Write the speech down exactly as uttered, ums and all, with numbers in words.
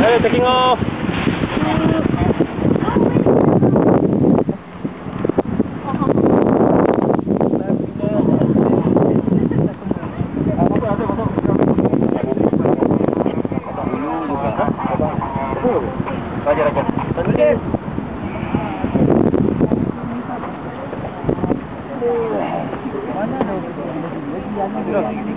Ayo, taking off. Raja, Raja. Tadi. Mana dah?